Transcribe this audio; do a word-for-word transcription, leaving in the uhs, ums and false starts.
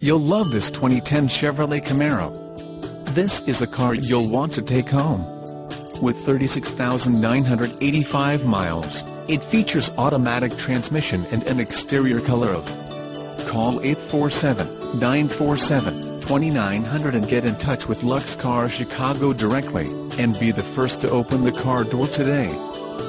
You'll love this twenty ten Chevrolet Camaro. This is a car you'll want to take home. With thirty-six thousand nine hundred eighty-five miles, it features automatic transmission and an exterior color of. Call eight four seven, nine four seven, two nine zero zero and get in touch with Lux Cars Chicago directly, and be the first to open the car door today.